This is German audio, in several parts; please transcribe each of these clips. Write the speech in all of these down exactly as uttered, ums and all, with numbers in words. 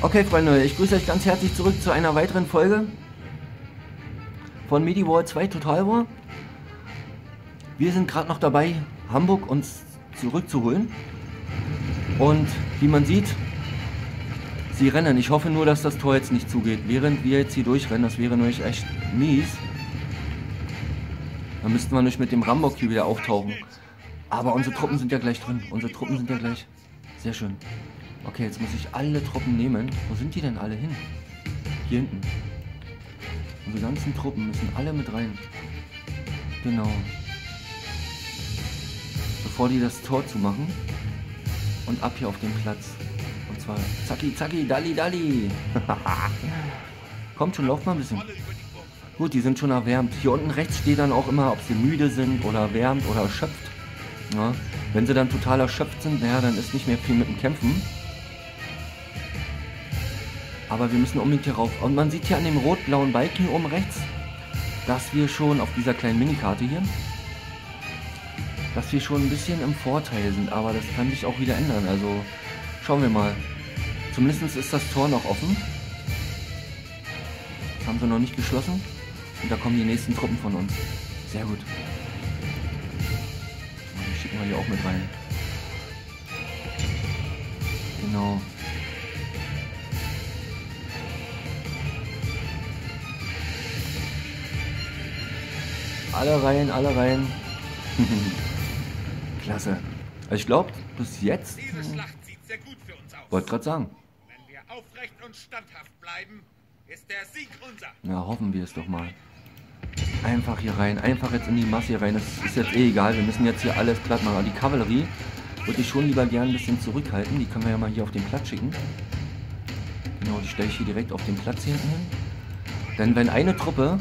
Okay, Freunde, ich grüße euch ganz herzlich zurück zu einer weiteren Folge von MediWar zwei Total War. Wir sind gerade noch dabei, Hamburg uns zurückzuholen. Und wie man sieht, sie rennen. Ich hoffe nur, dass das Tor jetzt nicht zugeht, während wir jetzt hier durchrennen. Das wäre nämlich echt mies. Dann müssten wir nicht mit dem Rambock hier wieder auftauchen. Aber unsere Truppen sind ja gleich drin. Unsere Truppen sind ja gleich. Sehr schön. Okay, jetzt muss ich alle Truppen nehmen. Wo sind die denn alle hin? Hier hinten. Unsere ganzen Truppen müssen alle mit rein. Genau. Bevor die das Tor zumachen. Und ab hier auf den Platz. Und zwar zacki, zacki, dalli, dalli. Kommt schon, lauft mal ein bisschen. Gut, die sind schon erwärmt. Hier unten rechts steht dann auch immer, ob sie müde sind oder erwärmt oder erschöpft. Ja, wenn sie dann total erschöpft sind, naja, dann ist nicht mehr viel mit dem Kämpfen. Aber wir müssen unbedingt hier rauf. Und man sieht hier an dem rot-blauen Balken hier oben rechts, dass wir schon auf dieser kleinen Minikarte hier, dass wir schon ein bisschen im Vorteil sind. Aber das kann sich auch wieder ändern. Also schauen wir mal. Zumindest ist das Tor noch offen. Das haben sie noch nicht geschlossen. Und da kommen die nächsten Truppen von uns. Sehr gut. Die schicken wir hier auch mit rein. Genau. Alle rein, alle rein. Klasse. Also ich glaube, bis jetzt... Diese Schlacht sieht sehr gut für uns aus. Wollte gerade sagen. Wenn wir aufrecht und standhaft bleiben, ist der Sieg unser. Na, hoffen wir es doch mal. Einfach hier rein, einfach jetzt in die Masse rein. Das ist jetzt eh egal, wir müssen jetzt hier alles platt machen. Aber die Kavallerie würde ich schon lieber gern ein bisschen zurückhalten. Die können wir ja mal hier auf den Platz schicken. Genau, die stelle ich hier direkt auf den Platz hier hinten hin. Denn wenn eine Truppe...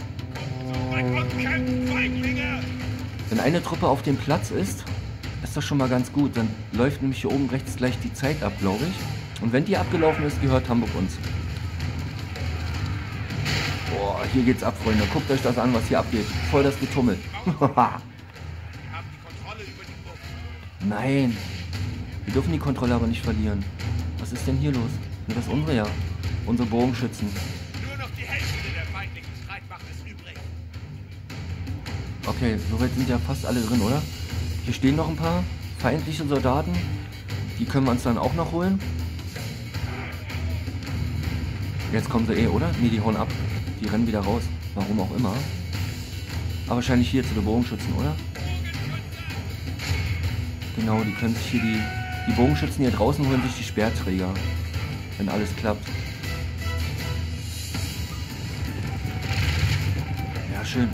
Wenn eine Truppe auf dem Platz ist, ist das schon mal ganz gut. Dann läuft nämlich hier oben rechts gleich die Zeit ab, glaube ich. Und wenn die abgelaufen ist, gehört Hamburg uns. Boah, hier geht's ab, Freunde. Guckt euch das an, was hier abgeht. Voll das Getummel. Nein. Wir dürfen die Kontrolle aber nicht verlieren. Was ist denn hier los? Nur das unsere ja. Unsere Bogenschützen. Nur noch die Hälfte der feindlichen Streitmacht ist übrig. Okay, soweit sind ja fast alle drin, oder? Hier stehen noch ein paar feindliche Soldaten. Die können wir uns dann auch noch holen. Jetzt kommen sie eh, oder? Ne, die hauen ab. Die rennen wieder raus. Warum auch immer. Aber wahrscheinlich hier zu den Bogenschützen, oder? Genau, die können sich hier die... Die Bogenschützen hier draußen holen sich die Speerträger. Wenn alles klappt. Ja, schön.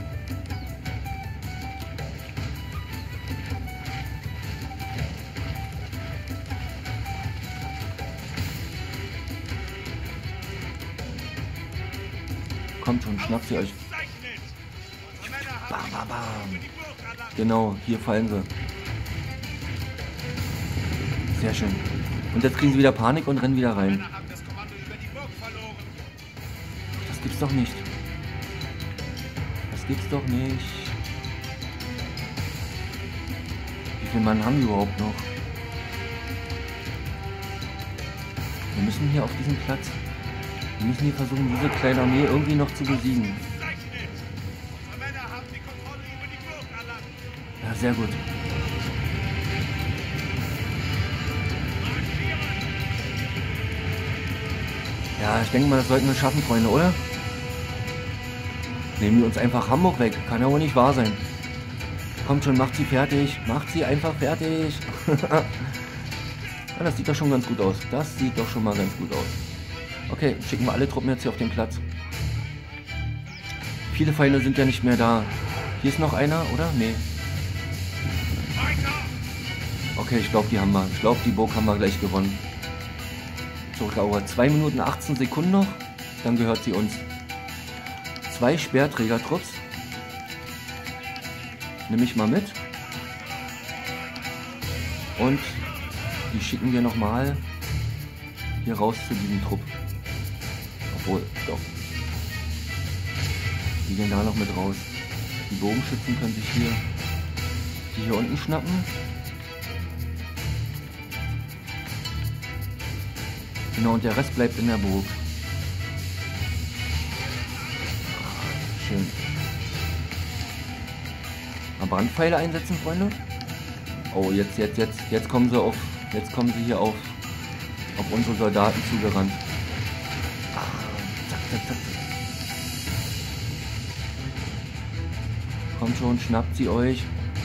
Kommt schon, schnappt sie euch. Bam, bam, bam. Genau, hier fallen sie. Sehr schön. Und jetzt kriegen sie wieder Panik und rennen wieder rein. Das gibt's doch nicht. Das gibt's doch nicht. Wie viele Mann haben wir überhaupt noch? Wir müssen hier auf diesen Platz. Wir müssen hier versuchen, diese kleine Armee irgendwie noch zu besiegen. Ja, sehr gut. Ja, ich denke mal, das sollten wir schaffen, Freunde, oder? Nehmen wir uns einfach Hamburg weg. Kann ja wohl nicht wahr sein. Kommt schon, macht sie fertig. Macht sie einfach fertig. Ja, das sieht doch schon ganz gut aus. Das sieht doch schon mal ganz gut aus. Okay, schicken wir alle Truppen jetzt hier auf den Platz. Viele Feinde sind ja nicht mehr da. Hier ist noch einer, oder? Nee. Okay, ich glaube, die haben wir. Ich glaube, die Burg haben wir gleich gewonnen. So, Dauer zwei Minuten achtzehn Sekunden noch. Dann gehört sie uns. Zwei Speerträgertrupps. Nehme ich mal mit. Und die schicken wir nochmal hier raus zu diesem Trupp. Obwohl, doch. Die gehen da noch mit raus. Die Bogenschützen können sich hier die hier unten schnappen. Genau, und der Rest bleibt in der Burg. Schön. Mal Brandpfeile einsetzen, Freunde. Oh, jetzt, jetzt, jetzt, jetzt kommen sie auf, jetzt kommen sie hier auf, auf unsere Soldaten zugerannt. Ah, zack, zack, zack. Kommt schon, schnappt sie euch.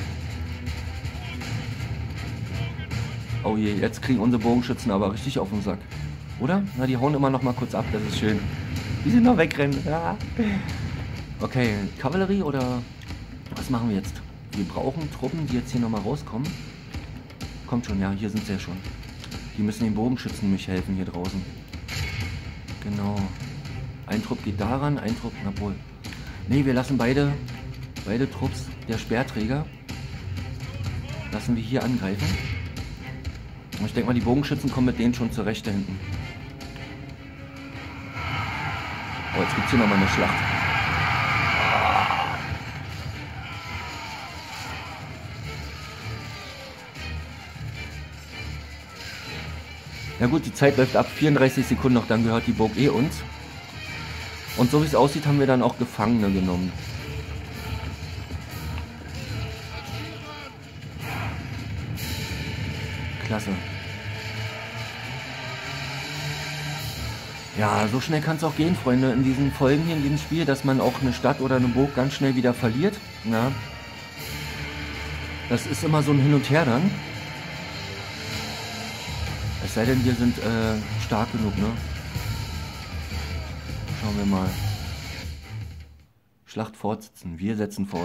Oh je, jetzt kriegen unsere Bogenschützen aber richtig auf den Sack. Oder? Na, die hauen immer noch mal kurz ab, das ist schön. Die sind noch wegrennen. Ja. Okay, Kavallerie oder was machen wir jetzt? Wir brauchen Truppen, die jetzt hier noch mal rauskommen. Kommt schon, ja, hier sind sie ja schon. Die müssen den Bogenschützen nämlich helfen hier draußen. Genau. Ein Trupp geht daran, ein Trupp, na wohl. Ne, wir lassen beide, beide Trupps der Speerträger, lassen wir hier angreifen. Und ich denke mal, die Bogenschützen kommen mit denen schon zurecht da hinten. Oh, jetzt gibt es hier nochmal eine Schlacht. Ja gut, die Zeit läuft ab, vierunddreißig Sekunden noch, dann gehört die Burg eh uns. Und so wie es aussieht, haben wir dann auch Gefangene genommen. Klasse. Ja, so schnell kann es auch gehen, Freunde, in diesen Folgen hier, in diesem Spiel, dass man auch eine Stadt oder eine Burg ganz schnell wieder verliert. Ja. Das ist immer so ein Hin und Her dann. Es sei denn, wir sind äh, stark genug, ne? Schauen wir mal. Schlacht fortsetzen. Wir setzen fort.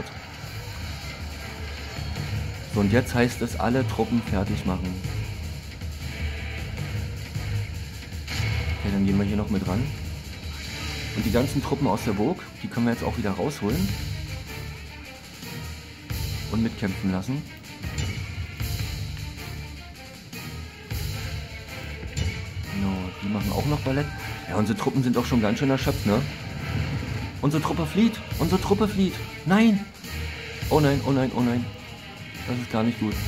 So, und jetzt heißt es, alle Truppen fertig machen. Okay, dann gehen wir hier noch mit ran. Und die ganzen Truppen aus der Burg, die können wir jetzt auch wieder rausholen. Und mitkämpfen lassen. Genau, die machen auch noch Ballett. Ja, unsere Truppen sind auch schon ganz schön erschöpft, ne? Unsere Truppe flieht! Unsere Truppe flieht! Nein! Oh nein, oh nein, oh nein. Das ist gar nicht gut.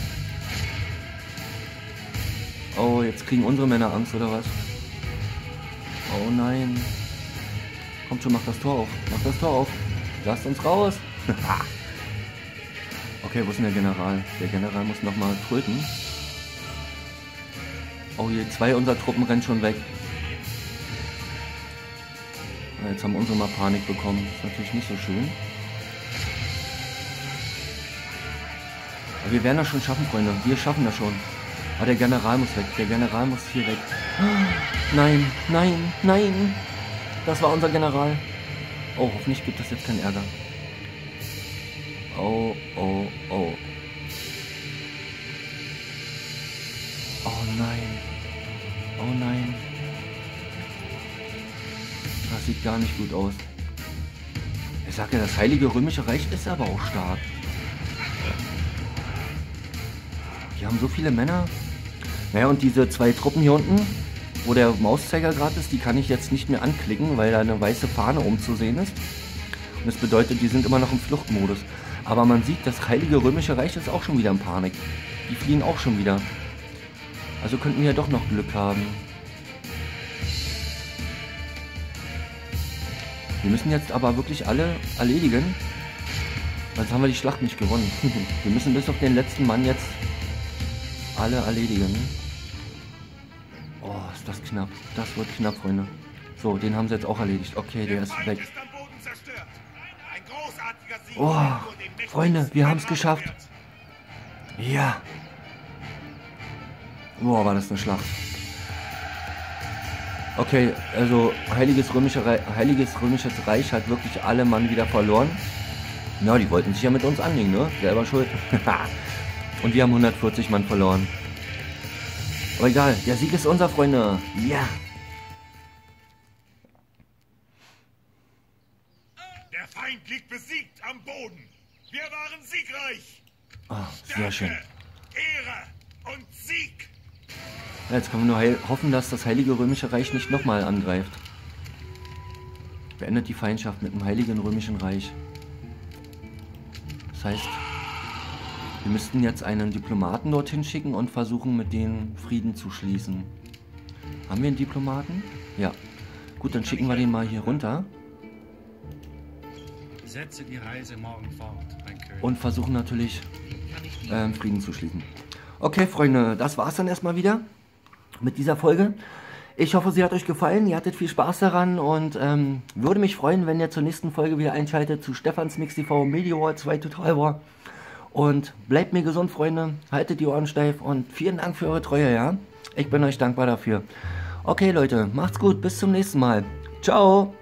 Oh, jetzt kriegen unsere Männer Angst, oder was? Oh nein. Kommt schon, mach das Tor auf. Mach das Tor auf. Lasst uns raus. Okay, wo ist denn der General? Der General muss nochmal tröten. Oh je, zwei unserer Truppen rennen schon weg. Jetzt haben unsere mal Panik bekommen. Ist natürlich nicht so schön. Aber wir werden das schon schaffen, Freunde. Wir schaffen das schon. Aber der General muss weg. Der General muss hier weg. Nein, nein, nein. Das war unser General. Oh, hoffentlich gibt es jetzt keinen Ärger. Oh, oh, oh. Oh nein. Oh nein. Das sieht gar nicht gut aus. Ich sag ja, das Heilige Römische Reich ist aber auch stark. Die haben so viele Männer. Naja, und diese zwei Truppen hier unten, wo der Mauszeiger gerade ist, die kann ich jetzt nicht mehr anklicken, weil da eine weiße Fahne oben zu sehen ist. Und das bedeutet, die sind immer noch im Fluchtmodus. Aber man sieht, das Heilige Römische Reich ist auch schon wieder in Panik. Die fliehen auch schon wieder. Also könnten wir ja doch noch Glück haben. Wir müssen jetzt aber wirklich alle erledigen. Sonst haben wir die Schlacht nicht gewonnen. Wir müssen bis auf den letzten Mann jetzt alle erledigen. Oh, ist das knapp. Das wird knapp, Freunde. So, den haben sie jetzt auch erledigt. Okay, der ist weg. Oh, Freunde, wir haben es geschafft. Ja. Boah, war das eine Schlacht. Okay, also Heiliges, Römische Reich, Heiliges Römisches Reich hat wirklich alle Mann wieder verloren. Na, die wollten sich ja mit uns anlegen, ne? Selber schuld. Und wir haben hundertvierzig Mann verloren. Aber egal, der Sieg ist unser, Freunde. Ja. Der Feind liegt besiegt am Boden. Wir waren siegreich. Oh, sehr schön. Ehre und Sieg. Ja, jetzt können wir nur hoffen, dass das Heilige Römische Reich nicht nochmal angreift. Beendet die Feindschaft mit dem Heiligen Römischen Reich. Das heißt, wir müssten jetzt einen Diplomaten dorthin schicken und versuchen, mit denen Frieden zu schließen. Haben wir einen Diplomaten? Ja. Gut, dann schicken wir den mal hier runter. Setze die Reise morgen fort, mein König. Und versuchen natürlich ähm, Frieden zu schließen. Okay, Freunde, das war's dann erstmal wieder mit dieser Folge. Ich hoffe, sie hat euch gefallen, ihr hattet viel Spaß daran und ähm, würde mich freuen, wenn ihr zur nächsten Folge wieder einschaltet zu Stefans Mix T V MediaWar zwei Total War. Und bleibt mir gesund, Freunde, haltet die Ohren steif und vielen Dank für eure Treue, ja? Ich bin euch dankbar dafür. Okay, Leute, macht's gut, bis zum nächsten Mal. Ciao!